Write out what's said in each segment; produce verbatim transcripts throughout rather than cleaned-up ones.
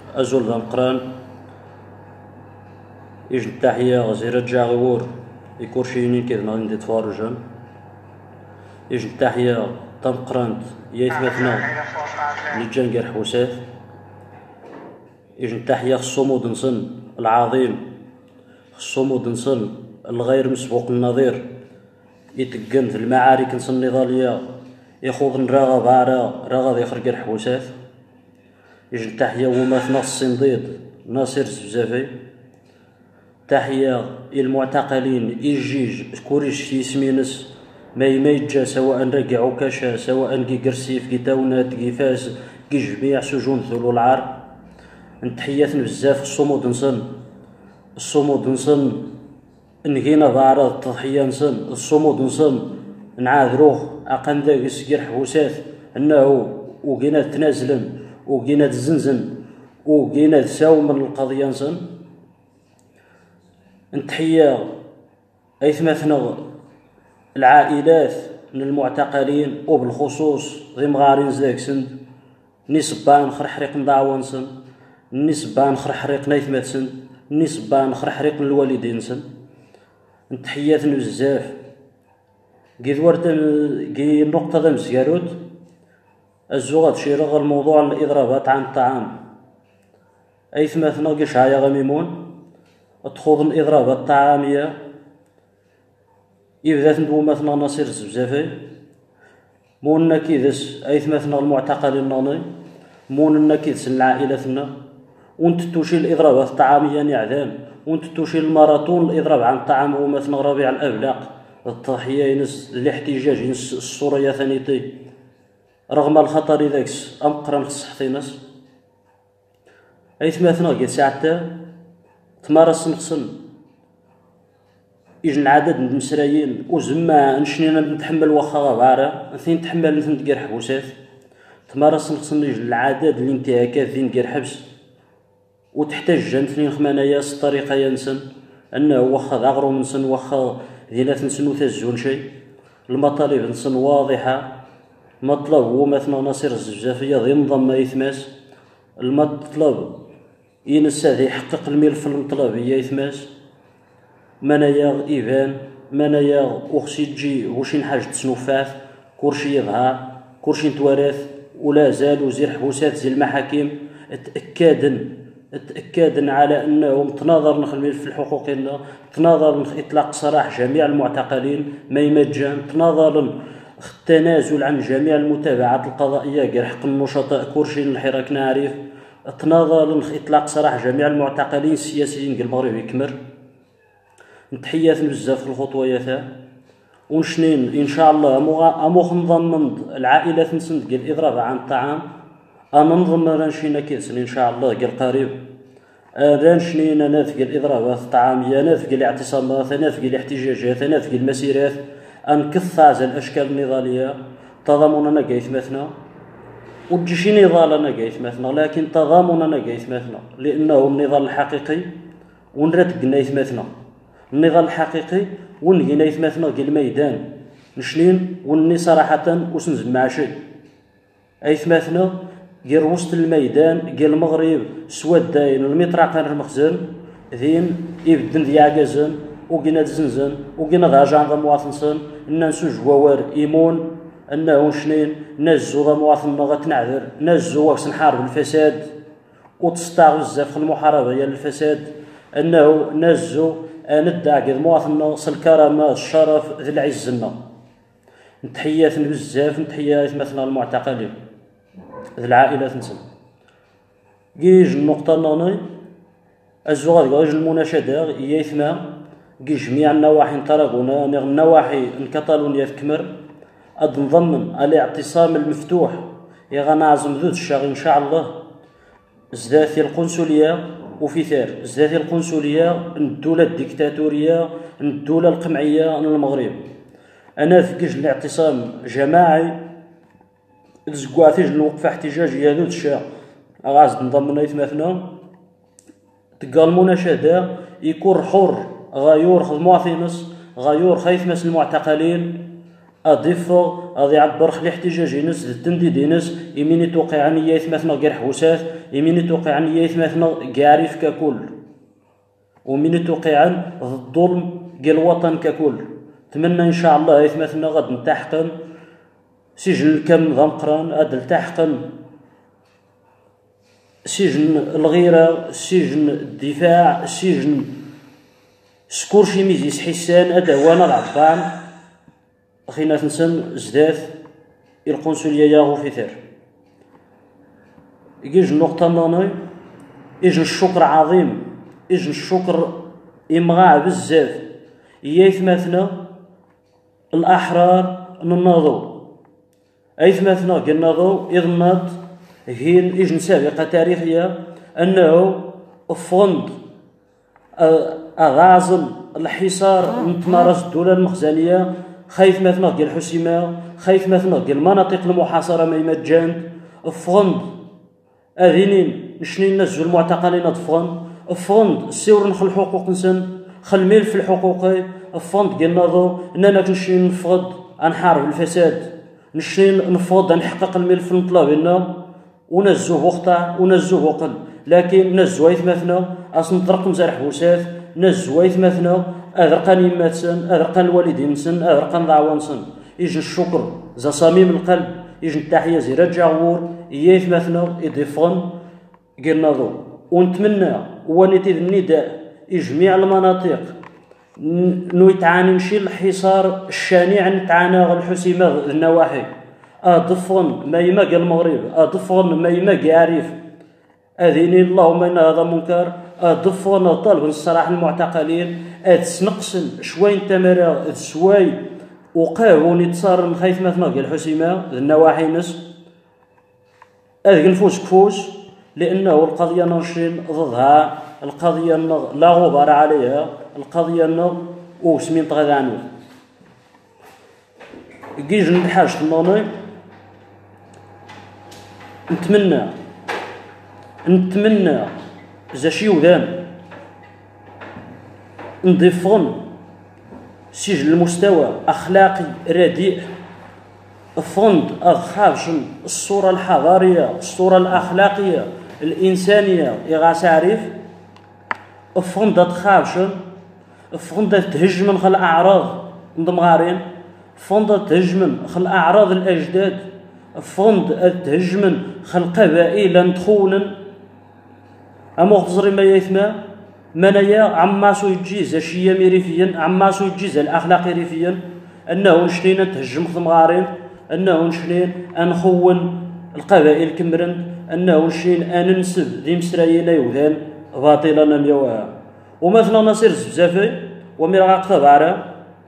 أزول ذا مقران يجن التحية غزيرة جاغيور يكورشيني كيف نغين دي تفارجن يجن التحية تمقرانت يايثمثنا لجان قرح وساث يجن التحية الصمود نصن العظيم الصمود نصن الغير مسبوق النظير يتقن في المعارك نصن النضالية يخوض نراغب عرا راغب يخرج قرح وساث يجن التحية وماثنا الصنديد ناصر الزبزافي تحية المعتقلين إيجيج كوريش يسمينس ما يميجا سواء رقع وكاشا سواء كي قرسيف كي تاونات كي فاس كي جميع سجون ثلو العار نتحياتنا بزاف الصمود نصن الصمود نصن نهينا بعرض التضحية نصن الصمود نصن نعاذروه أقن ذاك يسكر حوسات أنه وقينا تنازلا وقينا تزنزن وقينا تساو من القضية نصن نتحية أيثمثنا العائلات من المعتقلين وبالخصوص ذي مغارين زاك سند نسبان خرحريق ندعوان سن نسبان خرحريق نايثمات سن نسبان خرحريق الوالدين سن نتحياتنا بزاف كي ورد كي النقطة ذا مزيارود الزوغة تشيرغ الموضوع الإضرابات عن الطعام أيثمثنا كي شعايا غميمون تخوض الإضرابات الطعامية يبدا ندو مثلا نصير الزبزافي مونا كيدس أيثمثنا المعتقلين ناني مونا كيدس العائلتنا وانت توشي الإضرابات الطعامية نعذان وانت توشي الماراثون الإضراب عن الطعام ومثلا ربيع الأبلاق التضحية ينس الاحتجاج ينس السورية ثانيتي رغم الخطر ذاكس أمقرا خصحتي ناس أيثمثنا كي ساعتا تمارس نقصن يجن عدد من المسرايين وزما نشنينا نتحمل واخا غابارة نثين نتحمل نثين ندير حبوسات تمارس نقصن يجن العدد الانتهاكات ذين ندير حبس وتحتاج نثنين خمانايا الطريقة ينسن أنه واخا ذاغرو نسن واخا ذينات نسن وتزون شيء المطالب نسن واضحة مطلب هو مثلا نصير الزبزافية ذي نظام ما يثماس المطلب ينسى ذي يحقق الملف المطلبية يثماس منايا إيفان منايا أكسيجي وشين حاجة تسنوفاث كورشي يظهر كورشي نتوارث ولا زال وزير حبوسات زي المحاكم تأكدن تأكدن على أنهم تناظر نخل الملف الحقوقي تناظر إطلاق سراح جميع المعتقلين ما يمجان تناظر التنازل عن جميع المتابعات القضائية غير حق النشطاء كورشي الحراك نعرف تناظر إطلاق سراح جميع المعتقلين السياسيين المغرب يكمر نتحيات بزاف الخطوة ياثا ونشنين إن شاء الله أموخ نضمن العائلات نسند قال الإضراب عن الطعام أنا نضمن رانشينا كيسن إن شاء الله قال قريب رانشنين نافق الإضرابات الطعامية نافق الاعتصامات نافق الاحتجاجات نافق المسيرات أنكثاز الأشكال النضالية تضامننا قيثمتنا وتجيشي نضالنا قيثمتنا لكن تضامننا قيثمتنا لأنه النضال الحقيقي ونرتق نيثمتنا النضال الحقيقي ونهينا يثمثنا كي الميدان نشنين وني صراحة وسنزم مع شيء أيثمثنا غير وسط الميدان كي المغرب سواد داين المطرقة المخزن ذين يبدن ذي عجزن وقينا تزنزن وقينا ضاجان ذا مواطنسن ننسو جوار إيمون أنه شنين نزو ذا مواطننا غتنعذر نزو وكس نحارب الفساد وتستاغ بزاف المحاربة ديال الفساد أنه نزو ندعى كذا مواطننا الكرامة الشرف ذي العزنا نتحيات بزاف نتحيات مثلا المعتقلين ذي العائلات نسن كيج النقطة ناني الزغاد كيج المناشدة ياثما كي جميع النواحي نطرقونا النواحي كاتالونيا تكمر أد نضمن الاعتصام المفتوح يغنعزم ذو الشاغ إن شاء الله زداثي القنصلية وفي ثار زداثي القنصلية الدولة الديكتاتورية الدولة القمعية المغرب أنا في كيج الاعتصام جماعي تزكواتيج الوقفة احتجاجية ذو الشاغ غاز نضمن يثمثنا تلقى المناشدة يكون حر غيور المواطنس غيور خيثمس المعتقلين أضيف غادي يعبر خلي احتجاج ينس التنديد ينس يميني توقع عني يثمثنا غير حوسات يميني توقع عني يثمثنا كاعريف ككل وميني توقع عن الظلم ديال الوطن ككل. نتمنى ان شاء الله يثمثنا غاد نلتحقن سجن الكم ذا مقران غاد نلتحقن سجن الغيرة سجن الدفاع سجن سكورشي ميزيس حسان هذا هو انا العطان اخينا تنسن زداث القنصلية ياغو في ثار يجي النقطة ناني يجي الشكر عظيم يجي الشكر إمغاع بزاف يثمثنا الأحرار نناضو أيثمثنا قناضو إذ ناض هين إجن سابقة تاريخية أنه فند أغازل الحصار نتمارس الدولة المخزنية خايف مثلا ديال الحسيمة خايف مثلا ديال المناطق المحاصرة ميمات جاند فند أذينين نشني نزو المعتقلين أطفان فند السيور نخل الحقوق نسن خل ملف الحقوقي فند ديال ناضو أننا كنشني نفض نحارب الفساد نشني نفض نحقق الملف المطلوب لنا ونزوه وقطع ونزوه وقل لكن نزوه يثمثنا أصلا طرق مزارح بوسات نزوه يثمثنا أذرقان يماتسن أذرقان الوالدين سن أذرقان ضعوان سن يجي الشكر زا صميم القلب يجي التحية زي رجع غور يثمثنا يضيفون قلنا ذو ونتمنى ونتي النداء جميع المناطق نو يتعاني نشي الحصار الشنيع نتعانى الحسيمة النواحي أضفون ما يماق المغرب أضفون ما يماق يعرف أذيني اللهم إن هذا منكر أضفون طلب الصراحة المعتقلين أتسنقسن شوين تمرا شوي وقاو نتصار خايف مثلا الحسيمة النواحي نس أذن نفوس كفوس لأنه القضية نشين ضدها القضية لا غبار عليها القضية وسمين طغى عنه كيج نحاج خناني نتمنى نتمنى إذا شي وذان نضيفون سجل المستوى أخلاقي رديء فند أخافشن الصورة الحضارية الصورة الأخلاقية الإنسانية إغاس عريف فند تخافشن فند تهجمن خل أعراض ندمغارين فند تهجمن خل أعراض الأجداد فند تهجمن خل قبائل ندخونن أما خزري ما يثما منايا عماسو يجيز الشيا ريفيا عماسو يجيز الأخلاقي ريفيا أنه نشنين تهجم خمغارين أنه نشنين أنخون القبائل كمرن أنه نشنين أننسب ذي مسرايين يوذان باطلا نميوها ومثلا نصير زبزافي وميرغا قطبارا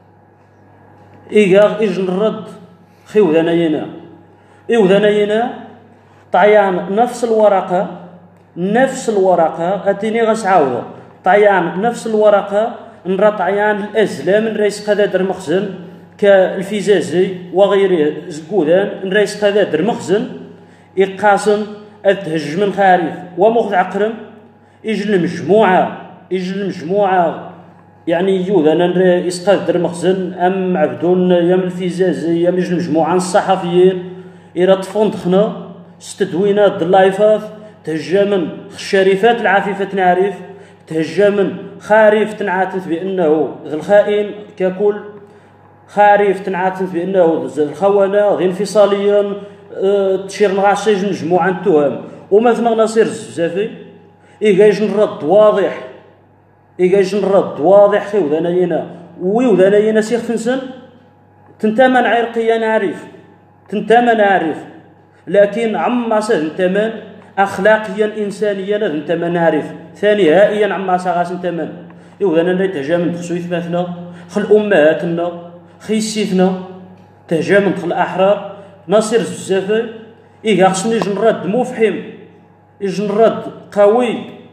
إيغاغ إجن الرد خيوذانينا إيوذانينا طعيان نفس الورقة نفس الورقة أتيني غسعاوضة طعيان نفس الورقة نرى طعيان الأزلام نريس قدادر مخزن كالفيزازي وغيره زكودان نريس قدادر مخزن إقاسم التهجم خارف ومخذ عقرم إجل المجموعة إجل المجموعة يعني يوذا نريس قدادر مخزن أم عبدون يم الفيزازي يم إجل المجموعة الصحفيين إلى طفون دخنا ستدوينات اللايفات تهجمن الشريفات العفيفة نعرف تهجمن خارف تنعاتف بأنه ذا الخائن ككل خارف تنعاتف بأنه ذا الخونة ذي انفصاليا اه تشير نغاشيج مجموعة التهم ومثلا نصير الزفافي إيجاج الرد واضح إيجاج الرد واضح خيو ذانينا ويو ذانينا سيخ فنسن تنتمن عرقيا نعرف تنتمن نعرف لكن عما سهل تمن أخلاقيا إنسانيا أنت ما نعرف ثانيا عما سغاس أنت من إذا أنا تهجم خصو يثبتنا خل أمهاتنا خيسيتنا تهجم خل الأحرار نصير بزاف إيه خصني يجي نرد مفحم يجي نرد قوي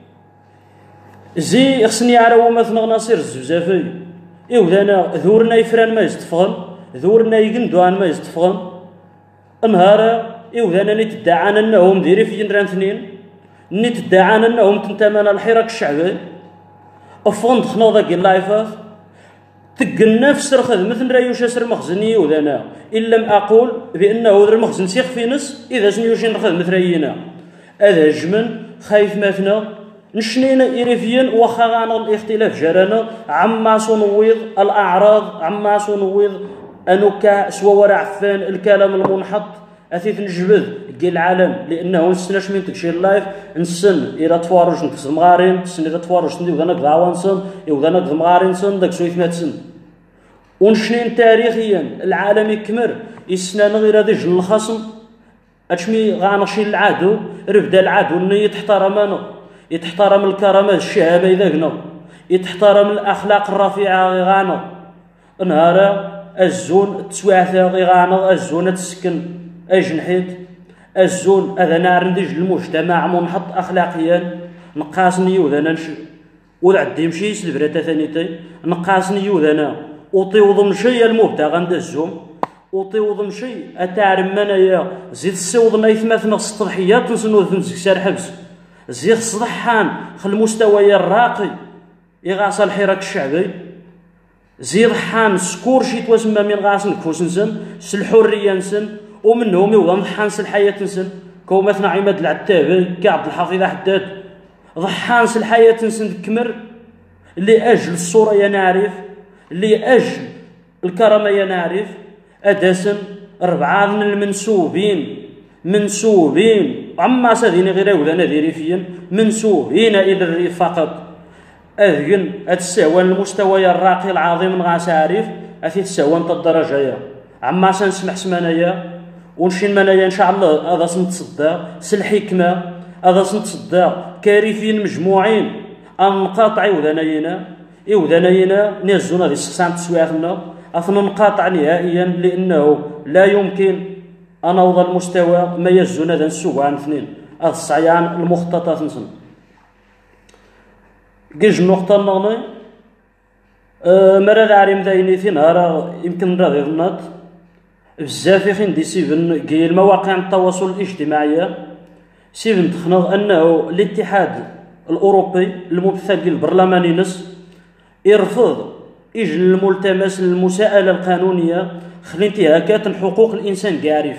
زي خصني عراو مثلا نصير بزاف إيه أنا ذورنا يفران ما يستفغن ذورنا يقندوان ما يستفغن انهار إيوه أنا نتدعى أنهم ديري في جنران اثنين نتدعى أنهم تنتمن الحراك الشعبي أفند خنا ذاك اللايفات تقلنا في السرخذ مثل رايوش سر مخزني وذانا إن لم أقول بأنه ذر مخزن سيخ في نص إذا سنيوشين نخذ مثل راينا هذا جمن خايف ماتنا نشنينا إيريفيا وخا غانا الاختلاف جرانا عما سنويض الأعراض عما سنويض أنوكا سوا ورا عفان الكلام المنحط أثيث نجبد كي العالم لأنه نسناش من تكشي اللايف نسن إلى تفارج نكس مغارين نسن إلى تفارج ندي وذانا كذا سن وذانا كذا مغارين سن داك سويث مات سن ونشنين تاريخيا العالم يكمر يسنان غير هذا جل الخصم أشمي غانشي العدو ربدا العدو إنه يتحترم يتحترم الكرامات الشهامة إذا قنا يتحترم الأخلاق الرفيعة غانا نهار الزون تسواثا غانا الزون تسكن أجنحيت الزون هذا نار ندج المجتمع منحط أخلاقيا نقاسني وذانا نش وعدي مشي سلفرتا ثانيتي نقاسني وذانا وطيوض مشي المبتغى عند الزوم وطيوض مشي أتعرم منايا زيد السوض ما يثمثنا السطحيات نسنو ثمسك سار حبس زيد صدحان خل المستوى الراقي يغاص الحراك الشعبي زيد حان سكور شي توسمى من غاص نكفوس نسن سالحرية نسن ومنهم يوضا ضحان سالحياة نسن كو مثلا عماد العتابي كعبد الحفيظ حداد ضحان سالحياة نسن كمر اللي أجل الصورة يا نعرف اللي أجل الكرامة يا نعرف أدسن أربعة من المنسوبين منسوبين عما سادين غير ولا نذيري فيا منسوبين إلى الريف فقط أذن أتساوى المستوى الراقي العظيم غاس عارف أثي تساوى نتا الدرجة يا عما سنسمح سمانايا ونشين منايا إن شاء الله هذا سنتصدى سالحكمة هذا سنتصدى كارثين مجموعين أنقاطع وذناينا إوذناينا نازونا هذه السقسام تسوياتنا أثنى نقاطع نهائيا لأنه لا يمكن أن أوضى المستوى ما يزون هذا السوق عن اثنين هذا الصعيان المخططات نسن كيج النقطة النغني أه مرة عارم ذايني في نهار يمكن راضي ظنات بزاف يخين دي سيفن كي المواقع التواصل الاجتماعي سيفن تخنغ أنه الاتحاد الأوروبي الممثل البرلماني نس يرفض إجل الملتمس المساءلة القانونية خلي انتهاكات حقوق الإنسان كعريف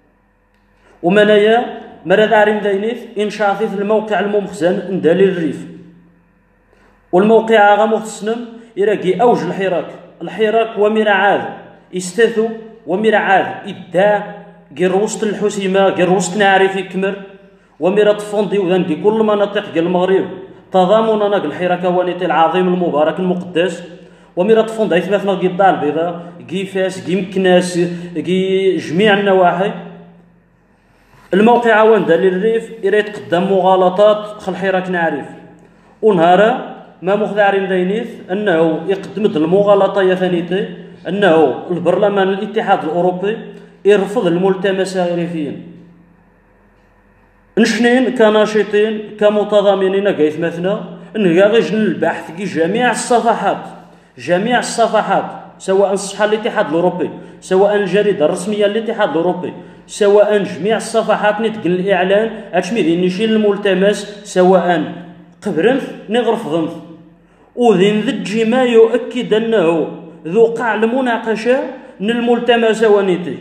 ومنايا مراد عارم داينيث إنشاطيث الموقع الممخزن ندالي الريف والموقع غا مخصنم يراكي أوج الحراك الحراك وميرا عاد يستاثو وميرا عاد إدا غير وسط الحسيمة غير وسط نعرف يكمر وميرا تفوندي وذن دي كل مناطق ديال المغرب تضامننا الحراك وانيتي العظيم المبارك المقدس وميرا تفوند هاي ثلاث نقي الدار البيضاء كي فاس كي مكناس كي جميع النواحي الموقع وان دال الريف يريد قدام مغالطات خل حراك نعرف ونهار ما مخذ عريم داينيث انه يقدم المغالطه يا ثانيتي انه البرلمان الاتحاد الاوروبي يرفض الملتمسه ريفيا نشنين كناشطين كمتضامنين كيف مثلا نغاغج البحث كي جميع الصفحات جميع الصفحات سواء الصفحه الاتحاد الاوروبي سواء الجريده الرسميه للاتحاد الاوروبي سواء جميع الصفحات نتقل الاعلان اتشمي ذي نشيل الملتمس سواء قبرنث نغرفضنث وذين ذجي ما يؤكد انه ذو قاع المناقشه من الملتمس ونيتي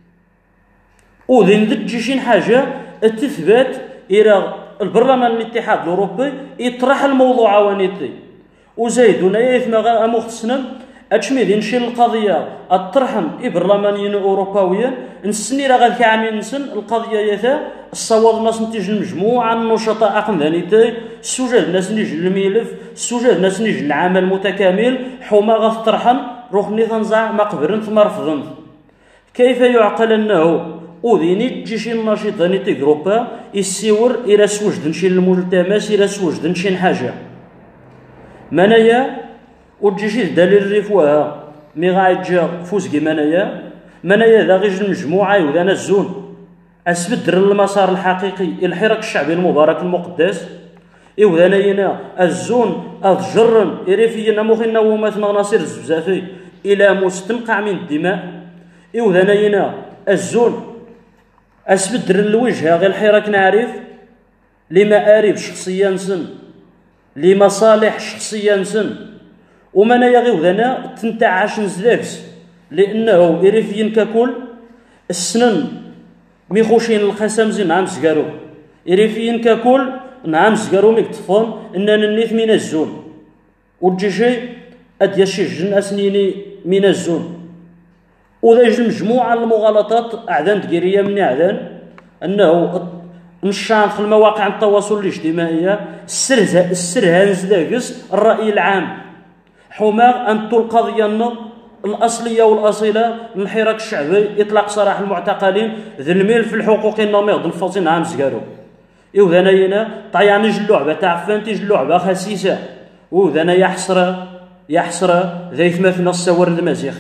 وذين ذجي شين حاجه التثبات الى البرلمان الاتحاد الاوروبي يطرح الموضوع ونيتي وزايدون يثم مختصنا اتشمي ذي نشيل القضيه الطرحن برلمانيين اوروباويا نسني راه غير كعامين نسن القضيه يثا الصواب ناس نتيج المجموعه النشطاء اقم ذانيتي السجاد ناس نيج الملف السجاد ناس نيج العمل المتكامل حوما غاف طرحن روح نيثنزع ما قبرن ثم رفضن كيف يعقل انه وذيني تجي شي نشيط ذانيتي جروبا يسيور الى سوجد نشي الملتمس الى سوجد نشي حاجه منايا وتجي شي دليل الريفوها مي غايتجا فوزكي منايا منايا ذا غير المجموعه وذا الزون اسبدر المسار الحقيقي الحراك الشعبي المبارك المقدس إوذانينا الزون أضجرن إريفينا مخنا ومثنا ناصر الزبزافي إلى مستنقع من الدماء إوذانينا الزون أسبدر الوجهة غير الحراك نعرف لمآرب شخصيا سن لمصالح شخصيا سن ومانا يغي وذانا تنتعاش نزداكس لانه إريفيين ككل السنن ميخوشين الخسام زين نعم سكارو إريفيين ككل نعم سكارو ميكتفون اننا نيث من الزون وتجيشي ادياشي جن اسنيني من الزون وذا يجي مجموعة المغالطات أعذان تقيرية من أعذان أنه نشان في المواقع التواصل الاجتماعي السر السر هانزداكس الرأي العام حما أن القضية الأصلية والأصيلة الحراك الشعبي إطلاق سراح المعتقلين ذي الميل في الحقوق النميض الفوزين عام سكارو إيو ذانينا طياني جل لعبة تعفان تيج لعبة خسيسة وذانا يحصر يحصر ذي ثمثنا السور المزيخ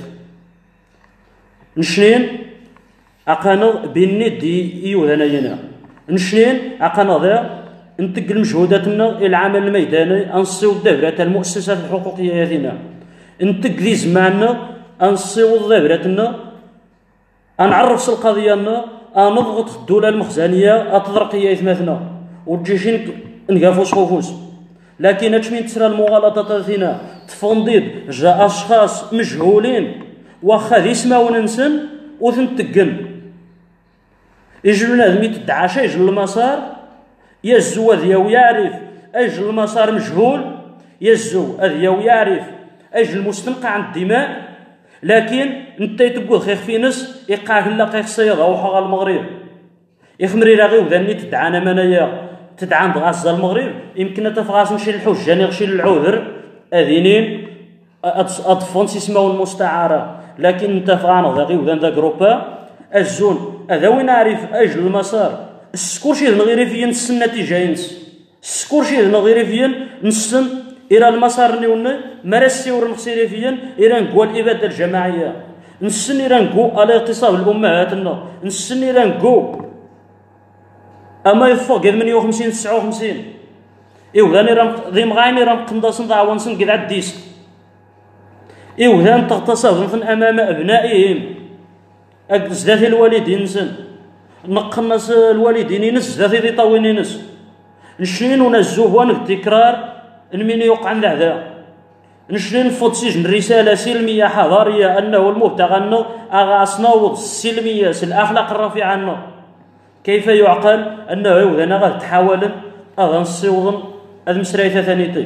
نشنين أقانا بيني دي إيو ذانينا نشنين أقانا ذا نتقل مجهوداتنا العمل الميداني أنصيو الدورة المؤسسات الحقوقية هذينا نتق ذي زماننا أنصيو الدوراتنا أنعرف القضية نضغط الدولة المخزنية أتضرقية إثماثنا وتجيشين نقافوس خوفوس لكن أتشمين تسرى المغالطات هنا تفنديد جاء أشخاص مجهولين واخا ذي سماون نسن وثنتقن يجلو نادم يتدعى يجل المسار يزو أذيو يعرف أجل المسار مجهول يزو أذيو يعرف أجل المستنقع عن الدماء لكن انت تقول خيخ في نس يقاه لا قيخ صيغة وحغا المغرب يخمري لاغي وذاني تدعانا منايا تدعان غازة المغرب يمكن تفغاس نشي الحجة نغشي العذر أذينين أطفون سيسماو المستعارة لكن انت فغانا ذاغي وذان ذا جروبا الزون هذا وين نعرف أجل المسار السكورشي ذن غيري فين السنة جاينس السكورشي ذن غيري فين نسن إلى المسار نيون مرسي ورمخسيري فين إلى نقوى الإبادة الجماعية نسن إلى نقوى الاغتصاب الأمهاتنا نسن إلى نقوى أما يفوق قد من وخمسين تسعة وخمسين إيو ذاني رام ذي مغايني رام قنداسن ضعوانسن قد عديس إيو ذان تغتصب أمام أبنائهم زداثي الوالدين نسن نقنص الوالدين نس زداثي ذي طاوين نس نشين ونزوه وان التكرار من يوقع عند هذا نشين فوت سجن رسالة سلمية حضارية أنه المبتغى أنه أغاصنا السلمية الأخلاق الرفيعة أنه كيف يعقل أنه يوذن غاد تحاول أغا نصيوضن هذا مسرايثة ثانيتي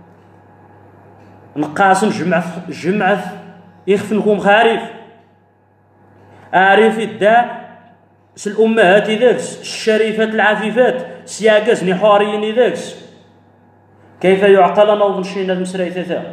نقاسن جمعث جمعث يخفنكم خارف أعرف الداء الأمهات ذاكس الشريفات العفيفات سياقس نحوريين ذاكس كيف يعقل أنا وظنشين هذا مسرايثة ثا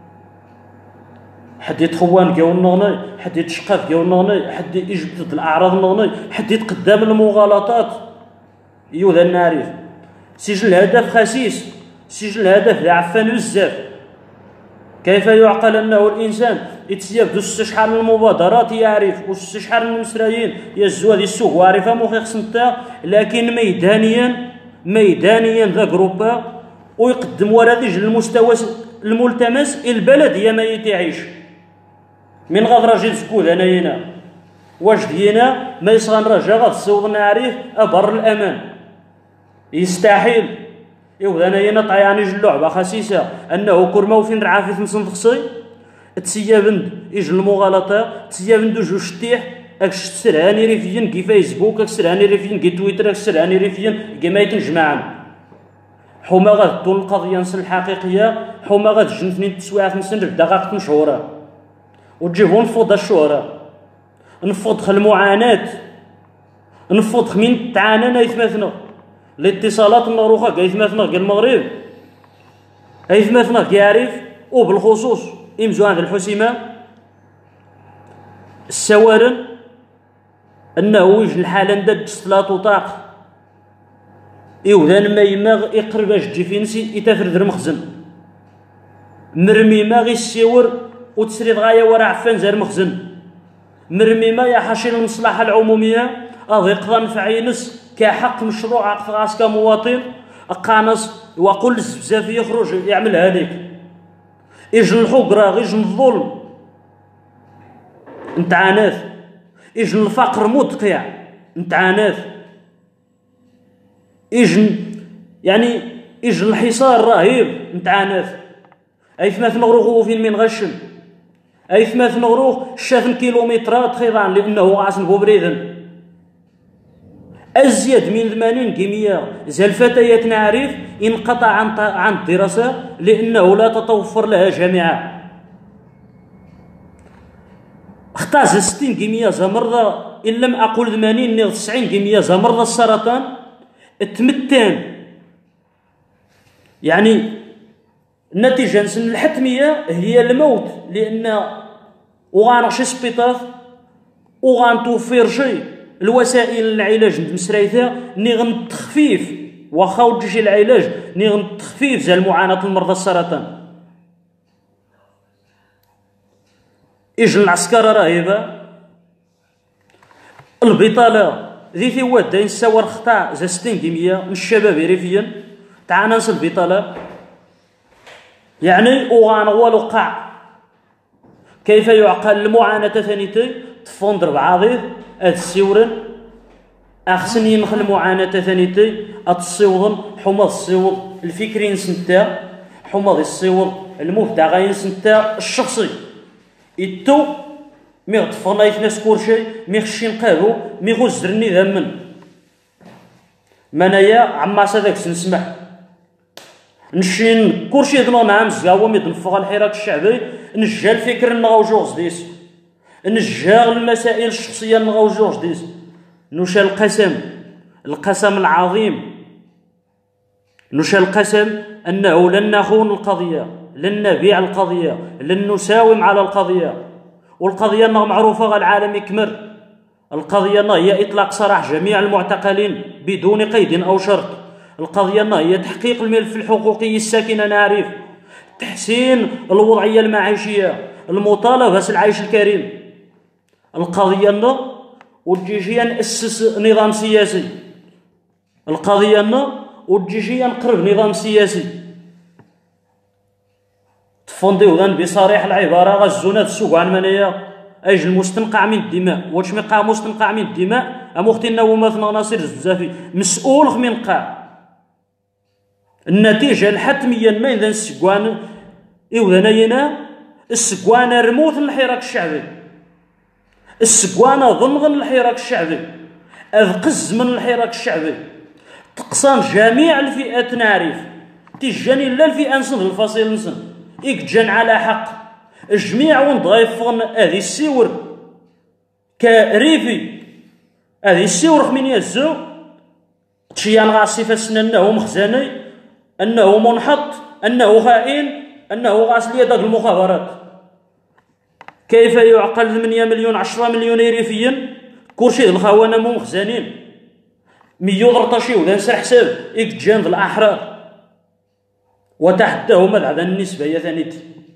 حد يتخوان كيو النغني حد يتشقف كيو النغني حد يجبد الأعراض النغني حد يتقدم المغالطات يو ذا نعرف سجل الهدف خسيس سجل الهدف عفان بزاف كيف يعقل أنه الإنسان يتسيب دو استشحار المبادرات يعرف واستشحار المسرايين يزو هذه السوق وعارفة مخيخ سنتا لكن ميدانيا ميدانيا ذا جروبا ويقدم ورا ذي المستوى الملتمس البلد هي ما يتعيش من غاد راجل سكوت انا هنا واش دينا ما يصغن رجا غاد الصوض نعرف ابر الامان يستحيل ايوا انا هنا طياني اللعبه خسيسه انه كرما فين رعافي ثمسن تخصي تسيابند يجي المغالطه تسيابند جوج شتيح اك سرهاني ريفيين كي فيسبوك اك سرهاني ريفيين كي تويتر اك سرهاني ريفيين كي ما يتنجمعن حوما غاد طول القضيه نسن الحقيقيه حوما غاد جن اثنين تسوايع نسن الدقائق مشهوره وتجيبو نفوض الشهره نفوض المعاناه نفوض من تعانينا يثمثنا الاتصالات المغروخه كيثمثنا كاع المغرب يثمثنا كيعرف وبالخصوص امزوان الحسيمه السوارن انه يجي الحاله ندد ستلاط وطاق إيوذان ما يماغ يقرب اش تجي في نسي يتافرد المخزن مرمي ما غي السيور وتسريد غايه ورا عفان زار مخزن مرمي ما يا حاشين المصلحه العموميه اضي قضى نفعينس كحق مشروع عقد غاس كمواطن قانص وقل بزاف يخرج يعمل هذيك يجي الحقره يجي الظلم نتعاناث يجي الفقر مدقع نتعاناث يجن يعني يجن الحصار رهيب نتعاناث أيثما ثنغروغ فين من غشن أيثما ثنغروغ شاثن كيلومترات خيضان لأنه غاس بوبريدن أزيد من ثمانين كيمياء زال فتيات نعرف انقطع عن عن الدراسة لأنه لا تتوفر لها جامعة. اختاز ستين كيمياء زا مرضى إن لم أقل ثمانين نيض تسعين كيمياء زا مرضى السرطان التمتان. يعني النتيجة نسن الحتمية هي الموت، لأن وغانغشي سبيطاف وغانتوفر شي الوسائل العلاج مسريثة نيغن التخفيف واخا وتجي العلاج نيغن التخفيف زال معاناة المرضى السرطان. إجل العسكرة راهبة البطالة ذي في واد داين سوار خطا زا ستين كيمية من الشباب ريفيا تاع ناس البطالة. يعني وغانغوال وقع كيف يعقل المعاناة ثانيتي تفوندر بعضيض السيورن أخسن يمخل المعاناة ثانيتي أتصيوضن حمض الصيوض الفكرين سنتا حمض الصيوض المبدع غاين سنتا الشخصي إتو مي غطفرنا يثناس كورشي مي خشين قابو مي غزرني ذمن منايا عما صداك سنسمح نشين كورشي ذنو نعم زغاوة مي دنفغ الحراك الشعبي نجا الفكر نغاو جوغ ديس نجا المسائل الشخصية نغاو جوغ ديس نوشا القسم القسم العظيم نوشا القسم أنه لن نخون القضية لن نبيع القضية لن نساوم على القضية. والقضية أنها معروفة العالم يكمر. القضية أنها هي إطلاق سراح جميع المعتقلين بدون قيد أو شرط. القضية أنها هي تحقيق الملف الحقوقي الساكنة نعرف تحسين الوضعية المعيشية المطالبة بالعيش الكريم. القضية أنه وتجيجيا نأسس نظام سياسي. القضية أنه وتجيجيا نقرب نظام سياسي تفونديو ذن بصريح العبارة غزونا السوق عن منايا أجل المستنقع من الدماء واش مقع مستنقع من الدماء أم أختنا ومثنى ناصر الزافي مسؤول من قاع النتيجة الحتمية ما إذا السقوان إوذنينا السقوان رموث الحراك الشعبي السقوان ضمغن الحراك الشعبي أذقز من الحراك الشعبي تقصان جميع الفئات نعرف تجاني لا الفئة نسن الفصيل نسن إكجان على حق جميع وين ضايفون هذه السيور كريفي هذه السيور من يزو تشيان غاسي فاسنا أنه مخزني أنه منحط أنه خائن أنه غاسل يدك المخابرات. كيف يعقل ثمانية مليون عشرة مليون ريفيا كرشي الخونة مو مخزنين مية ثلاثطاش ولا نسر حساب إكجان في الأحرار وتحتهم هذا النسبة هي ثانيت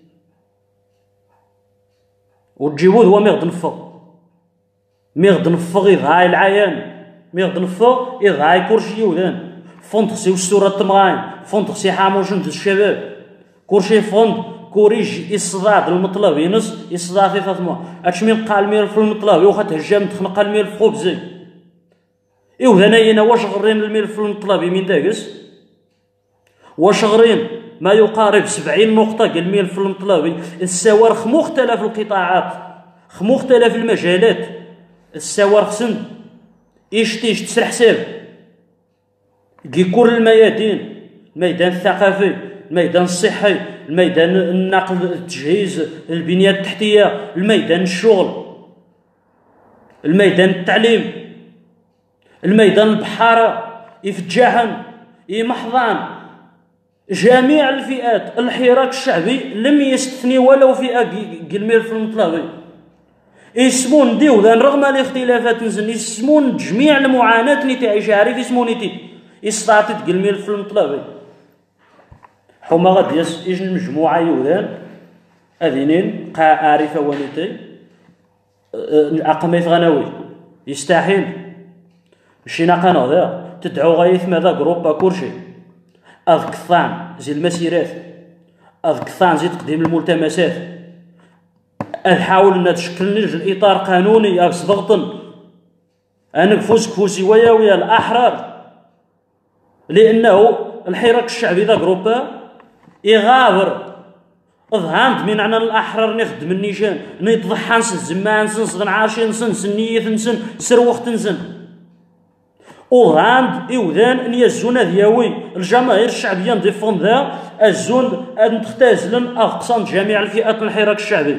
وتجيبوه هو ميغد نفغ ميغد نفغ يضعاي العيان ميغد نفغ يضعاي كرشي وذان فونتخسي والسورة التمغاين فونتخسي حاموشن الشباب كرشي فوند كوريج إصداد المطلب ينص إصداد في فاطمة أش مين قال مير في المطلب يوخا تهجم تخنق المير في خبزي إيو ذناينا واش غرين المير في المطلب من داقس واش غرين ما يقارب سبعين نقطة قال مير في المطلب السوارخ مختلف القطاعات مختلف المجالات السوارخ سند إيش تيش تسرح حساب كي كل الميادين الميدان الثقافي الميدان الصحي الميدان النقل التجهيز البنية التحتية الميدان الشغل الميدان التعليم الميدان البحارة يفتجاحن يمحضان جميع الفئات الحراك الشعبي لم يستثني ولو فئة قلمير في المطلبي يسمون ديو ذان رغم الاختلافات نزل يسمون جميع المعاناة اللي تعيش عارف يسمون يتي يستعطي قلمير في المطلبي حما غادي يجي المجموعة يوذان أذنين قا عارفة ونيتي أقميت غناوي يستحيل مشينا قناة تدعو غايث ماذا جروبا كورشي أذكثان زي المسيرات أذكثان زي تقديم الملتمسات أحاول أن تشكل نج الإطار قانوني أكس ضغطا أنا كفوز كفوزي ويا ويا الأحرار لأنه الحراك الشعبي ذا جروبا يغابر ظهاند من عنا الأحرار نخدم النيشان نيتضحى نسن زمان نسن صغن عاشي نسن سنية نسن سروخت نسن وظهاند إوذان نيزونا دياوي الجماهير الشعبية نديفون ذا الزون أن تختازلن أقسام جميع الفئات الحراك الشعبي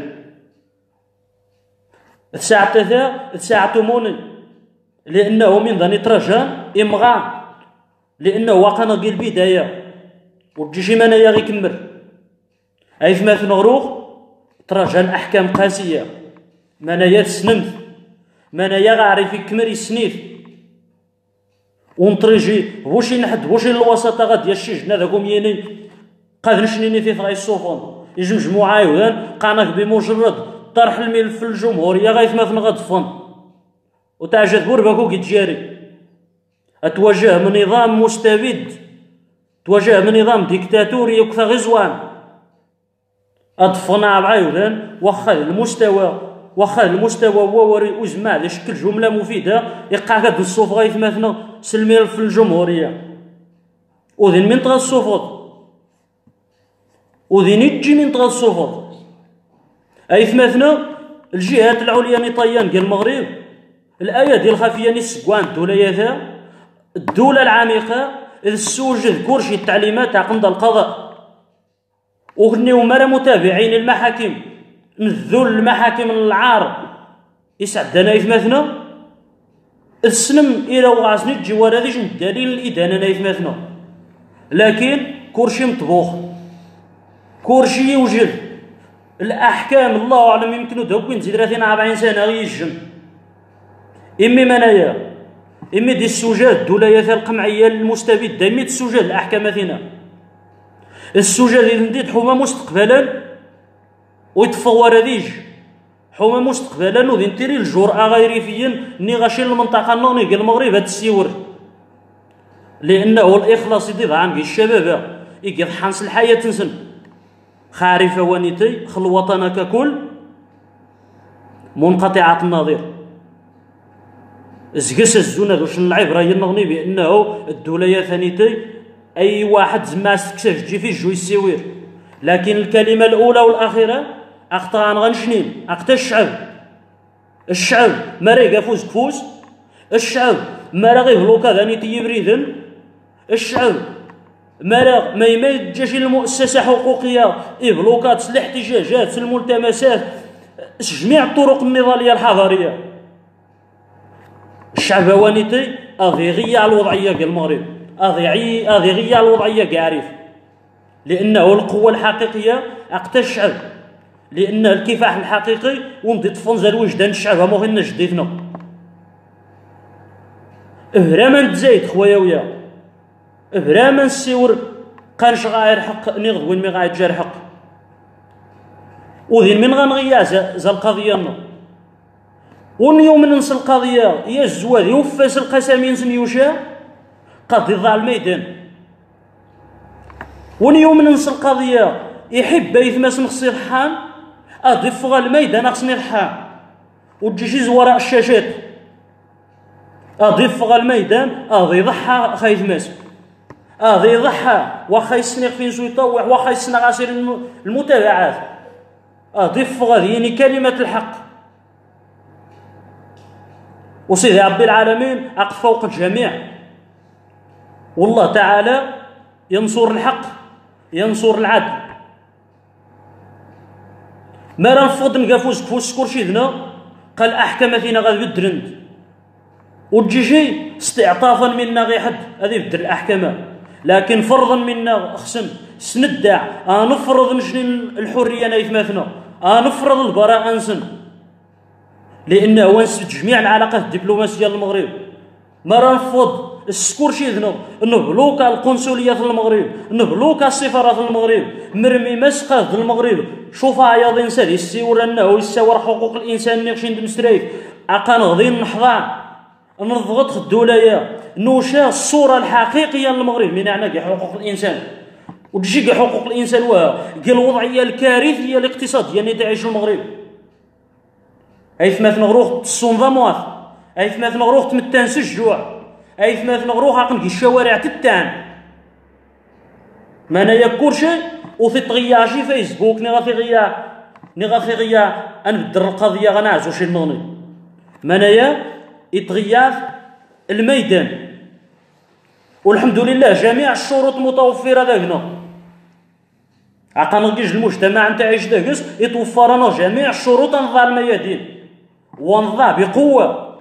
الساعة ذا الساعة موني لأنه من ذا نترجان إمغا لأنه وقنا قيل البداية وتجي مانا يا غي كمل أي فما في نغروخ ترجان أحكام قاسية مانا يا تسنمت مانا يا غاري كمر يسنيف ونطريجي بوشي نحد بوشي الوسط غاد يشيج نذاكم يني قاد نشنيني في ثغاي السفن يجي مجموعة يوذان قانك بمجرد طرح الملف في الجمهورية غايث ما تنغضفن وتعجد بورباكو كيتجاري أتواجه من نظام مستبد تواجه من نظام ديكتاتوري وكثا غزوان أضفنا بعيوذان وخا المستوى وخا المستوى ووري وزمع لشكل جملة مفيدة يقع كاد الصوف غايث مثلا سلمي في الجمهورية وذين من طغى الصوفط وذين يجي من طغى الصوفط أي مثلا الجهات العليا نطيان ديال المغرب الآية ديال الخفية نسكوان الدولة ذا الدولة العميقة السوجد كلشي التعليمات عقد القضاء وغنيو مرا متابعين المحاكم نذول المحاكم العار يسعد نايف مثلا السلم الى وغاس نجي ورا ديش الدليل الادانه نايف مثلا لكن كلشي مطبوخ كلشي يوجد الاحكام الله اعلم يمكن دوك نزيد ثلاثين أربعين سنه غيجم امي منايا امي دي السجاد الدوله القمعيه المستبده امي السجاد الاحكام ثينا السجاد اللي ندير حومه مستقبلا ويتفور ديج حومه مستقبلا وذين تيري الجرأة غير فيا ني غاشي المنطقه نوني ديال المغرب هاد السيور لانه الاخلاص يدي ضعان الشباب يقي حانس الحياه تنسن خارفه ونيتي خل وطنك ككل منقطعه النظير زقس الزونه واش العبره هي النغني بانه الدوله ثانيتي اي واحد زعما استكشف تجي فيه جوج السوير لكن الكلمه الاولى والاخيره اخطا غنشنين اخطا الشعب الشعب ما راه يفوز كفوز الشعب ما راه غير بلوكا ثانيتي يبريدن الشعب ما راه ما يجيش المؤسسه حقوقيه بلوكات الاحتجاجات الملتمسات جميع الطرق النضاليه الحضاريه الشعب وانيتي اضيغيه على الوضعيه ديال المغرب اضيعي اضيغيه على الوضعيه كعارف لانه القوه الحقيقيه اقتا الشعب لان الكفاح الحقيقي وندي تفنز الوجدان الشعب ما غير جديتنا افراما تزايد خويا ويا افراما السيور قانش غاير حق ني غدوين مي غاير جار حق وذين من غنغيا زا القضيه نو ونيوم ننسى القضيه يا الزواد يوفاس القسامين سنيوشا قد يضع الميدان ونيوم ننسى القضيه يحب يثمس نخصي الحان اضيف غا الميدان خصني الحان وتجي وراء الشاشات اضيف غا الميدان اضي ضحى خايف ماس اضي ضحى واخا يسني فين سو يطوع واخا يسنى غاسير المتابعات اضيف غا يعني كلمه الحق وسيدي رب العالمين اقف فوق الجميع والله تعالى ينصر الحق ينصر العدل ما رنفض نقافوز كفوس كرشيدنا قال احكم فينا غادي بدرند وتجي شي استعطافا منا غي حد هذه بدر الاحكام لكن فرضا منا خصن سندع آه نفرض مجنين الحريه نايف مثنا آه نفرض البراءه نسن لانه ونسد جميع العلاقات الدبلوماسيه ديال المغرب ما رنفض السكورشي ذنو نبلوكا القنصليه في المغرب نبلوكا السفاره في المغرب مرمي مسقط في المغرب شوفها يا ضين سادي السيور انه يساور حقوق الانسان نيغشين دمستريك عقان غادي نحضع نضغط الدوله نوشا الصوره الحقيقيه للمغرب من معنى حقوق الانسان وتجي حقوق الانسان وها الوضعيه الكارثيه الاقتصاديه اللي تعيش المغرب ايث ما نغروخ الصنظامات ايث ما نغروخ تمتانس الجوع ايث ما نغروخ عقنك الشوارع تتان ما انايا كلشي وفي طغياشي فيسبوك ني غافي غيا ني غافي غيا نبدل القضيه غنعزو شي نوني ما انايا يطغياف الميدان والحمد لله جميع الشروط متوفره هنا عقنقيج المجتمع نتاعيش داكس يتوفر لنا جميع الشروط نضع الميادين ونضع بقوه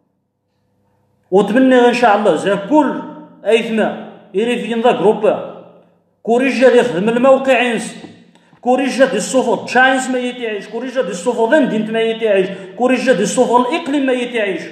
وتمنى ان شاء الله زا كل ايثما يري في ذا جروبا كوريجا يخدم الموقعينس كوريجا دي الصفر تشاينس ما يتعيش كوريجا دي الصفر دندنت ما يتعيش كوريجا دي الصفر الاقليم ما يتعيش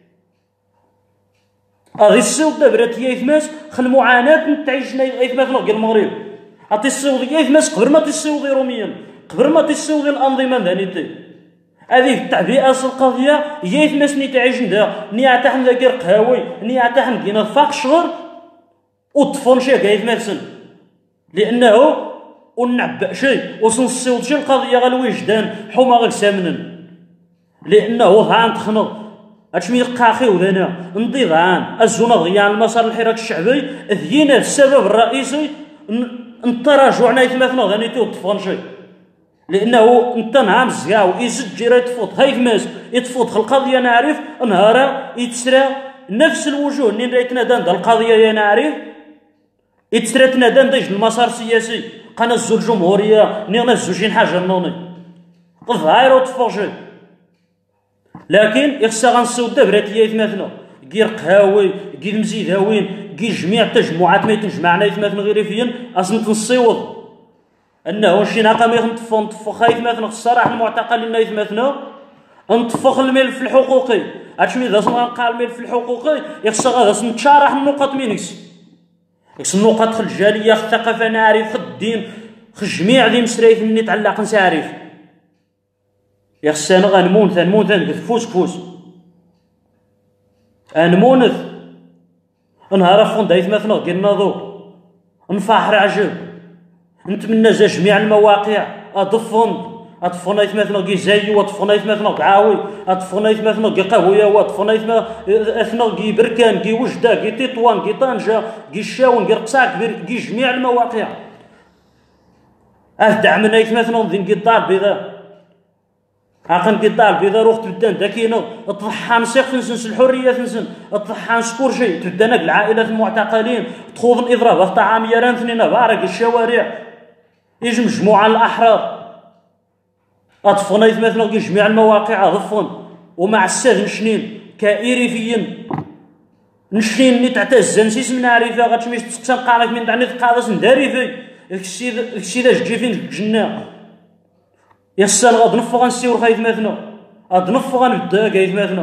هذه الصوت دابرات يايثماس خل معاناه نتعيش يايثماس نغ المغرب عطي الصوت يايثماس قبل ما تيصوت روميا قبل ما تيصوت الانظمه ذانيتي هذه التعبئه القضيه يايثماس ني تعيش ندا ني عتاحن ذاكر قهاوي ني عتاحن كينا فاق شهر وطفون شي يايثماسن لانه ونعبأ شيء وسنصيوط شي القضيه غا الوجدان حوما غا سامنن لانه ضعان تخنض هادشي مي قاخي وذانا نضي ضعان الزونا ضيان المسار الحراك الشعبي ذينا السبب الرئيسي نتراجع نايثماثنا غانيتي وطفون شي لانه انت نهار مزياو يزد جيرا يتفوت هايثماس يتفوت القضيه نعرف نهار يتسرى نفس الوجوه اللي ريتنا دان القضيه يا نعرف يتسرى تنادان دايج المسار السياسي قنا الزوج جمهوريه نينا الزوجين حاجه نوني ظاهر وتفوجي لكن يخصها غنصيو دابرات يايثماثنا كير قهاوي كير مزيداوين كي جميع التجمعات ما يتجمعنا يثماثنا غيريفيا اصلا تنصيوض انه شي ناقه ما ينطفو نطفو خايثماثنا الصراحه المعتقلين يثماثنا نطفخ الملف الحقوقي هادشي اذا غنلقى الملف الحقوقي يخصها غادا نتشارح النقط مينكس خص النقط خل الجاليه خل الثقافه نعرف خل الدين خل جميع ذي مسرايف اللي تعلق نسعرف يخصنا غنمونث نمونث نكفوس كفوس انمونث نهار فون دايت مثلا قلنا ضو نفاحر عجب نتمنى جميع المواقع اضفون اطفونا مثلا كي زاي واطفونا مثلا قعاوي اطفونا مثلا كي قهويه واطفونا مثلا كي بركان كي وجده كي تطوان كي طنجه كي الشاون كي رقصا كبير كي جميع المواقع دعمنا مثلا ذين كي الدار البيضاء عقل كي الدار البيضاء روح تبدان داكينا تضحى نسيخ نسنس الحريه تنسن تضحى نسكور شيء تبدانا العائلات المعتقلين تخوض الاضراب الطعام يران ثنين بارك الشوارع يجي مجموعه الاحرار اطفونا مثلا كي جميع المواقع ضفون ومع الساد نشنين كايريفيين نشنين اللي تعتز نسيس من عارفه غاتمشي تسقسم قالك من دعني تقاضس نداري في الشيء الشيء دا تجي فين الجنه يسال غاد نفغ نسيور خايف مثلا غاد نفغ نبدا كايف مثلا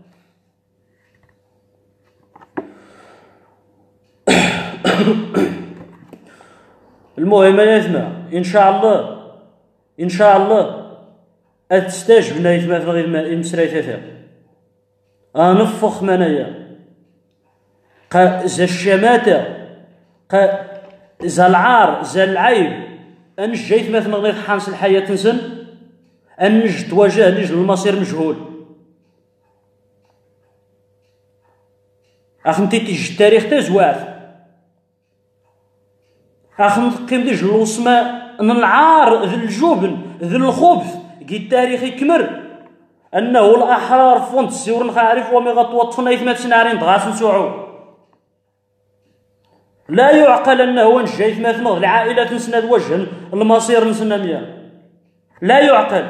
المهم يا ان شاء الله ان شاء الله اتستاج بنايت مثلا غير المسرايتات انفخ منايا قا زا الشماته قا زا العار زا العيب انجيت مثلا غير حانس الحياه تنسن انج تواجه نجل المصير مجهول اخنتي تيجي التاريخ تزواف اخن قيم ديج الوصمه ان العار ذي الجبن ذي الخبث كي التاريخ يكمر انه الاحرار فونت السيور نخارف ومي غتوطفنا يثمات سنارين تغاس نسوعو لا يعقل انه نجي ثمات نغ العائله نسند وجه المصير نسنا مياه لا يعقل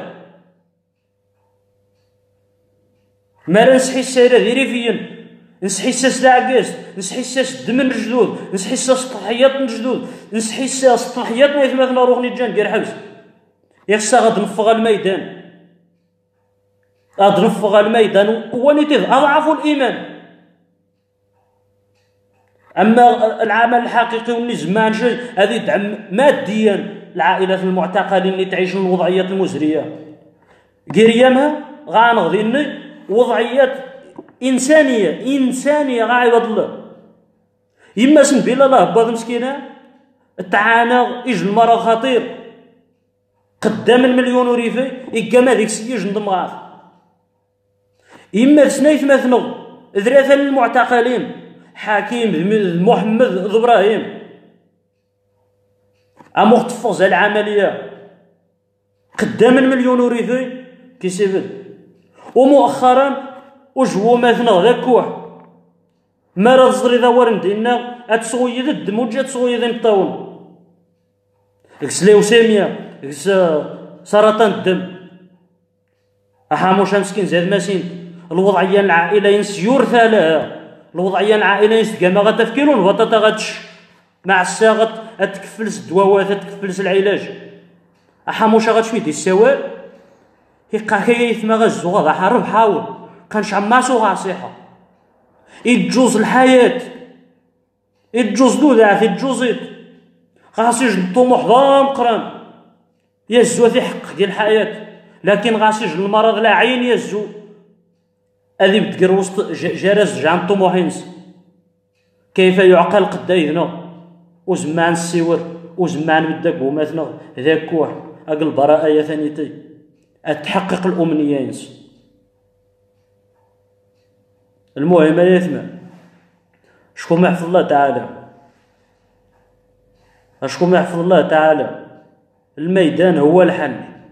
ما نسحي السيره ذيريفيا نسحي الساس العكاس نسحي الساس الدم الجدود نسحي الساس التضحيات الجدود نسحي الساس التضحيات ما يثمات روحني جان كير حبس يخصها غاد نفغ الميدان غاد نفغ الميدان ونيتيذ اضعف الايمان اما العمل الحقيقي واللي زمان شيء هذه يدعم ماديا العائلات المعتقلين اللي تعيشون الوضعيات المزريه كيريامها غانغضيني وضعيات انسانيه انسانيه غا عباد الله يما سن بلا الله باب مسكينه تعانى يجي المرض خطير قدام المليون وريفي إكما ديك السيج ندمغاث إما سنيت مثنو ذراثا للمعتقلين حكيم محمد إبراهيم امو تفوز العمليه قدام مليون وريثي كيسيفد. ومؤخرا وجهو مثلا ذاك واحد ما راه الزري ذا ورن دينا اتسويد الدم وجات تسويد الطاون اكس ليوسيميا اكس سرطان الدم احاموش مسكين زاد ماسين الوضعيه العائله ينسيور ثلاثه الوضعيه العائله ينسكا ما غتفكيرون بطاطا غتش مع الساغط اتكفلس الدواوات اتكفلس العلاج احاموش غتشمي دي السوال يقا كيف ما غزو غا حرب حاول كانش عماسو غاصيحه يتجوز الحياه يتجوز دودع يتجوزيت غاسيج الطموح ضام قران يزو في حق ديال الحياه لكن غاسيج المرض لا عين يزو هذه بتقر وسط جرس جان طموحينس كيف يعقل قدايدنا وزمان السيور وزمان بدك ومثلا ذاك واحد اقل براءه يا ثانيتي اتحقق الامنيه المهم يا ثمان شكون ما يحفظ الله تعالى شكون ما يحفظ الله تعالى الميدان هو الحل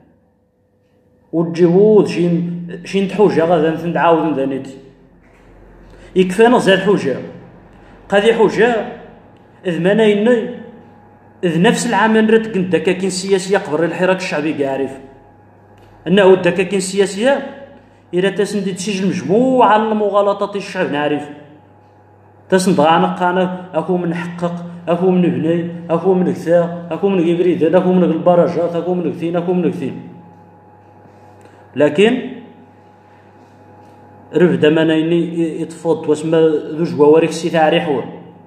وتجيبو شي شي نتحوجه غادا نعاود ندانيتي يكفينا زاد حوجه قادي حوجه اذ منايني اذ نفس العمل رتك الدكاكين السياسيه قبل الحراك الشعبي كاع انه الدكاكين السياسيه الى تسندي تسجل مجموعه المغالطات الشعب نعرف تسند غانق انا اكو من حقق اكو من بني اكو من كثا اكو من كبريد اكو من البرجات اكو من كثين اكو من كثين لكن رفد منايني يتفض واسمى ذو جواريك سي تاع ريحو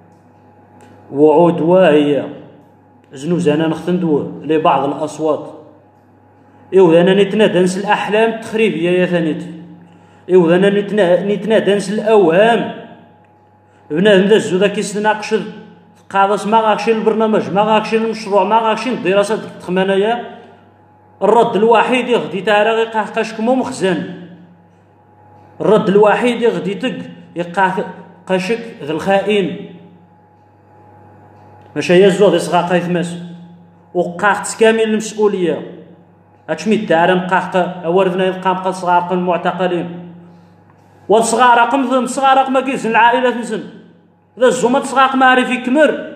وعود واهي زنوز انا نختندو لبعض الاصوات ايوا انا نتنادى نس الاحلام التخريبيه يا ثانيت ايوا انا نتنادى نس الاوهام بنادم ذا الزودا كيستناقش قاضس ما غاكشي البرنامج ما غاكشي المشروع ما غاكشي الدراسه ديك التخمانيه الرد الوحيد غدي تاع قاش مو مخزن الرد الوحيد غدي تق يقا قاشك ذا الخائن ماشي يزو دي صغا قايثماس وقاقت كامل المسؤوليه هاتشمي الدار نقاق اوردنا يلقى صغار المعتقلين والصغار رقم ذم صغار رقم كيزن العائلات نسن ذا الزومات صغار ما عارف يكمر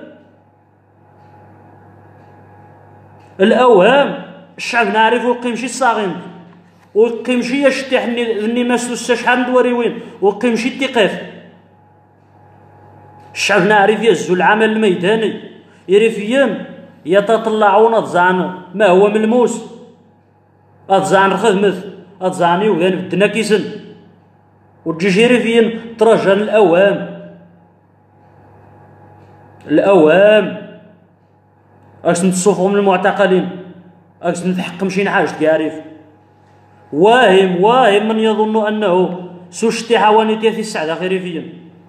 الاوهام الشعب نعرف ويقيمشي الصاغين ويقيمشي يشتح ذني ماسو شحال ندوري وين ويقيمشي التقاف الشعب نعرف يهزو العمل الميداني يريفيا يتطلعون اتزعن ما هو ملموس اتزعن الخدمة اتزعني وذان بدنا كيسن وتجي ريفيا ترجى الاوهام الاوهام اش نتصوفوا من المعتقلين اش نتحكم شي حاجه تعرف واهم واهم من يظن انه سوشتي حوانيتي في السعده خيريفيا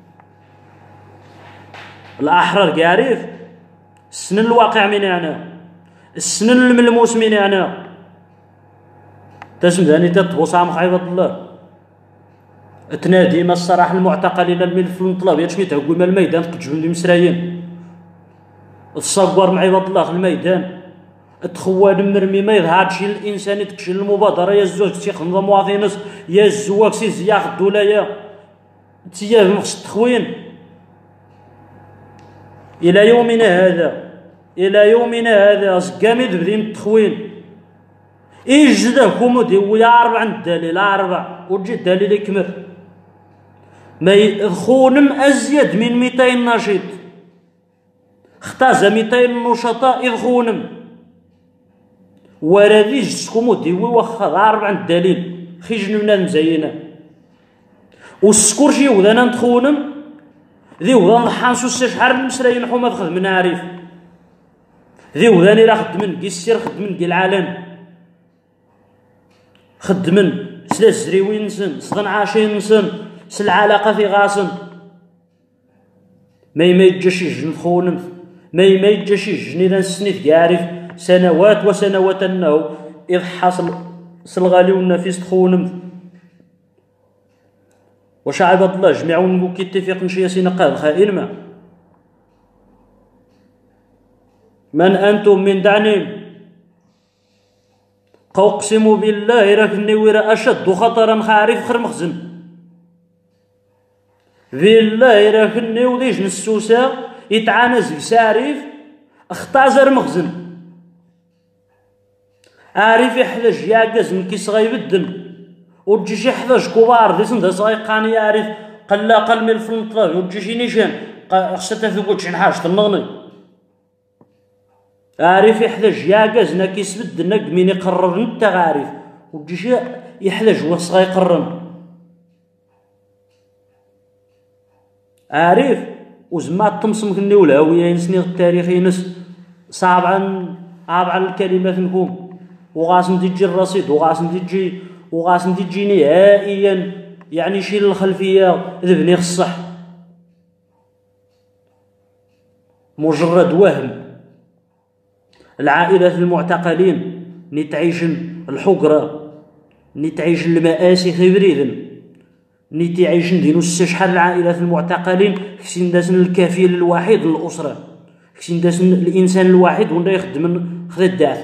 الاحرار كعريف السن الواقع من هنا السن الملموس من هنا تسم ذاني تتغوص عم عباد الله تنادي ما الصراحه المعتقلين الملف المطلب يتشمي تهقوا ما الميدان تقجبوا لي مسرايين تصور مع عباد الله الميدان تخوان مرمي ما يظهر شي الانسان تكشي المبادره يا الزوج تيخدم مواطنين يا الزواج سي زياخ الدوله تيا مخص التخوين الى يومنا هذا الى يومنا هذا زكامي بدين التخوين يجده كومودي ويا اربع الدليل اربع وتجي الدليل يكمل ما يخونم ازيد من مئتين نشيط اختاز مئتين نشطاء يخونم وراديج كومودي ويوخا اربع الدليل خيجن من مزينه والسكور شي ودانا نتخونم ذي وذان حانسو شحال المسراين حومه خدمنا عارف ذي وذاني راه خدمن كي السير خدمن كي العالم خدمن سلاس زريوين نسن صدن عاشين نسن سل علاقه في غاسن ما ما يجاش يجن خونم ما ما يجاش يجني ذا السنيت يعرف سنوات وسنوات انه اذ حصل سلغالي والنفيس تخونم واش عباد الله جميعون كيتفق نشي سينا قال خائن ما من أنتم من دعنيم قوقسم بالله راكني ويرا أشد خطرا خارف خر مخزن بالله راكني وليش نسوسا يتعانز بساريف اختازر مخزن عارف يحلج ياقز من كي صغير الدم وتجي شي حداش كبار دي سند صغير قاني يعرف قلا قل من الفلنطلاف وتجي شي نيشان خصها في قوت شي حاجه تنغني عارف يحلج ياقز نا كيسبد نق مين يقرر انت عارف وتجي شي يحلج وصغا يقرن عارف وزما طمسم كني والهويه ينسني التاريخ ينس صعب عن عاب على الكلمات نكون وغاسم تجي الرصيد وغاسم تجي وغاسم تجي نهائيا يعني شي الخلفيه ذبني الصح مجرد وهم. العائلة المعتقلين نتعيش الحقرة نتعيش المآسي خبريدا نتعيش ندينو شحال العائلة المعتقلين كسين داسن الكفيل الوحيد للأسرة كسين داسن الإنسان الوحيد ونا يخدم خذا الدعف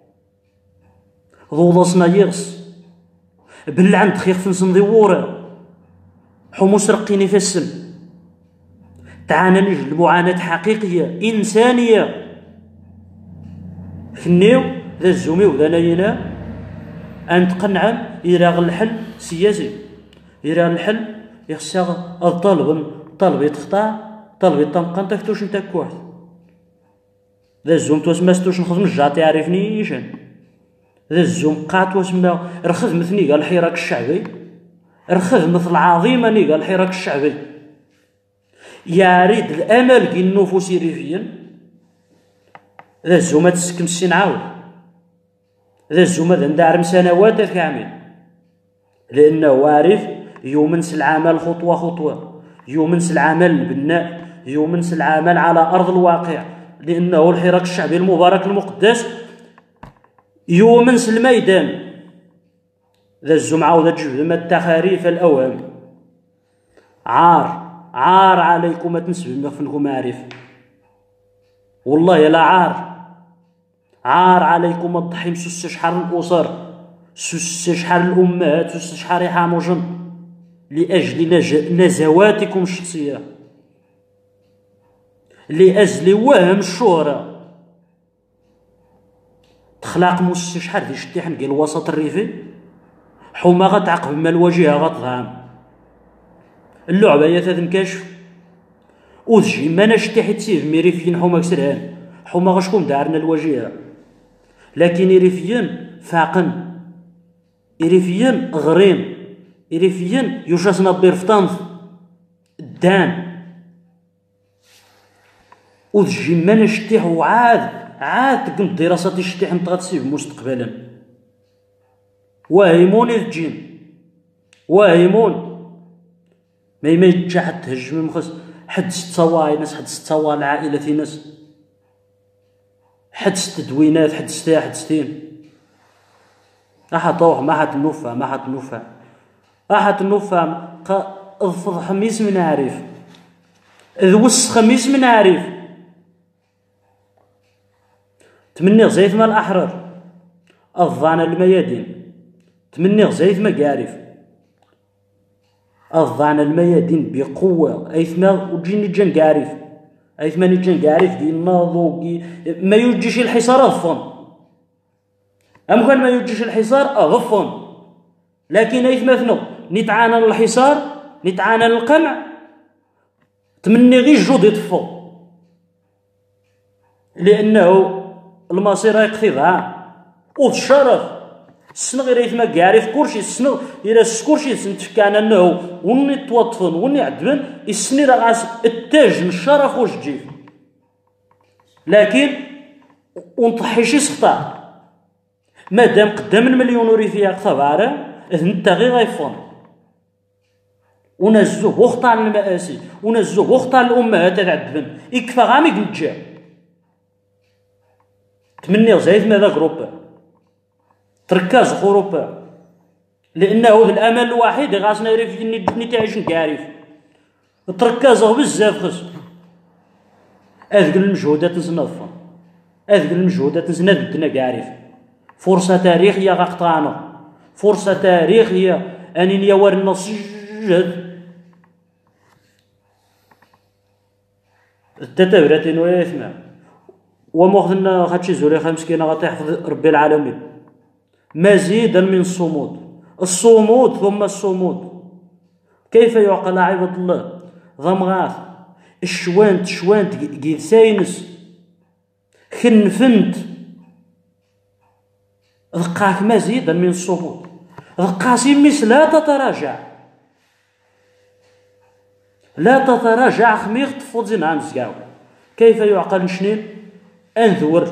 ضوضصنا يغس بالعند خيخ فنسن ضيورة حموس رقيني في السم تعانا نجد معاناة حقيقية إنسانية كنيو ذا الزومي وذا ناينا أن تقنعا إلى الحل سياسي إلى الحل يخصها الطالب طالب يتخطا طالب يطمقن تفتوش نتا كواحد ذا الزوم توسما ستوش نخدم الجاطي يعرفني يشان ذا الزوم قاعد توسما رخذ مثني قال الحراك الشعبي رخذ مثل عظيمة نيقا الحراك الشعبي يريد الأمل كي النفوس ريفيا ذا الزومة تسكن السين عاود ذا الزومة ندعرم سنوات كامل لأنه عارف يومنس العمل خطوة خطوة يومنس العمل البناء يومنس العمل على أرض الواقع لأنه الحراك الشعبي المبارك المقدس يومنس الميدان ذا الزمعة وذا الجبهة التخاريف الأوهم عار عار عليكم ما تنسبوا مغفنكم عارف والله لا عار عار عليكم الضحيم سوس شحال الأسر سوس شحال الأمهات سوس شحال يحاموجن لأجل نزواتكم الشخصية لأجل وهم الشهرة تخلاق موس شحال في شتيحن قال الوسط الريفي حوما غتعقب ما الواجهة غتظهر اللعبة يا تنكشف وذجي ما نشتي حيت سيف ميريفيين حوما كسرهان حوما غشكم دارنا الواجهة لكن إريفيين فاقن إريفيين غرين إريفيين يوشاسنا بيرفتانث الدان وذجي ما نشتي هو عاد عاد تقم دراسات يشتي حمت غتسيف مستقبلا واهمون الجين واهمون ما ما يتجا حد تهجم مخص حد ستواي ناس حد ستوا العائلة ناس حد ستدوينات حد ستا حد ستين أحد طوح ما حد نوفى ما حد نوفى أحد نوفى اضفض خميس من عارف ذوس خميس من عارف تمني زيت ما الأحرار الظان الميادين تمني زيت ما قارف الظان الميادين بقوة أيثما وجيني جن قارف أيثما نجن قارف دي الناضو ما يوجيش الحصار أغفن أم كان ما يوجيش الحصار أغفن لكن أيثما ثنو نتعانى الحصار نتعانى القمع تمني غير جود يطفو لأنه المصير يقتضى والشرف السنة غير يثما قارف كلشي السنة إلا كلشي سنتفكان أنه وني توطفن وني عدبن السنة راه التاج الشرف واش تجيب لكن ونطحيشي سخطا مادام قدام المليون وريفيا قطبارة انت غير غيفون ونزوه وخطا المآسي ونزوه وخطا الأمهات تعذبن يكفى غامي نتجا تمني زايد ماذا غروبا تركاز غروبا لأنه الأمل الوحيد غاسنا يريف نتعيش نكارف تركاز بزاف خص أذكر المجهودات نصنفها هذه المجهودات نزنا بدنا كاع فرصة تاريخية غقطعنا، فرصة تاريخية أنين يورنا سجد التتابرتين ويثمع ومخذنا خاتشي زولي خمسكينة غتحفظ ربي العالمين مزيدا من الصمود، الصمود ثم الصمود. كيف يعقل عباد الله ضمغاث الشوانت شوانت قيد ساينس خنفنت ذقاك مزيدا من الصمود، ذقاسي مس لا تتراجع لا تتراجع خميغ تفوت زين عام زكاو. كيف يعقل نشنين انذور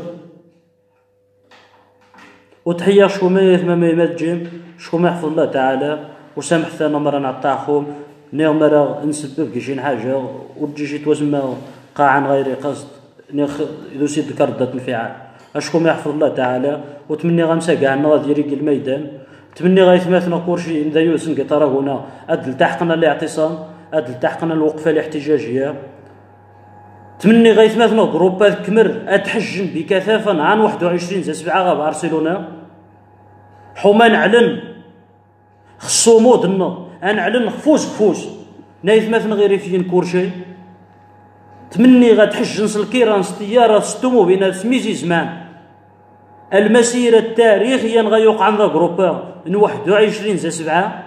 وتحية شكون ما يثم ما يمجم شكون ما يحفظ الله تعالى وسامح ثنا مرة نعطاهم نيوم مرة نسبب كيشين حاجة وتجي توزم قاعا غير قصد نخ إذا سيد كردة انفعال أشكون ما يحفظ الله تعالى وتمني غمسة كاع نغادي يريق الميدان تمني غيثماتنا كورشي إذا يوسن قطرة هنا أدل تحقنا الاعتصام أدل تحقنا الوقفة الاحتجاجية تمني غيثماتنا جروبات كمر أتحجن بكثافة عن واحد وعشرين زي سبعة غا بارسلونة حما نعلن خصومود لنا نعلن خفوز خفوز نايثماتنا غير فين كورشي تمني غتحجن سلكيران ستيارة ستمو بين سميزي زمان المسيرة التاريخية غيوقع عندها جروبا من واحد وعشرين زي سبعة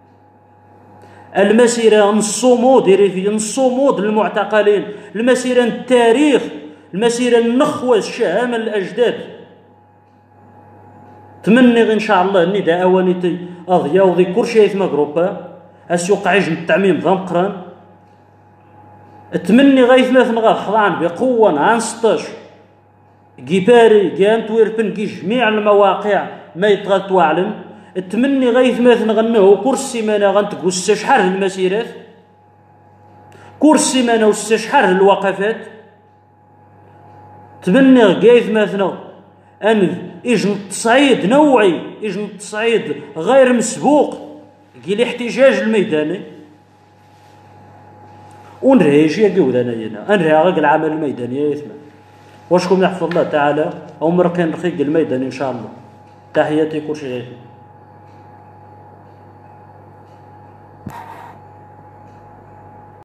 المسيرة الصمود يريفي الصمود للمعتقلين المسيرة التاريخ المسيرة النخوة الشهامة الأجداد تمني إن شاء الله النداء أوانيتي أضيا وذي كرشي يثما جروبا أسيوقع يجم التعميم ذا مقران تمني غيث مثلا غا خضعان بقوة عن ستاش جيباري جانت ويربن كي جميع المواقع ما يتغلط واعلم تمني غيث مثلا غنه كرسي مانا غنتقو شحال المسيرات كرسي مانا وشحال الوقفات تمني غيث مثلا ان يجن التصعيد نوعي يجن التصعيد غير مسبوق كي الاحتجاج الميداني ونريجي قودانا هنا انريها غير العمل الميداني يثمن واشكم يحفظ الله تعالى او مرقين رخيق الميداني ان شاء الله. تحياتي كل شيء.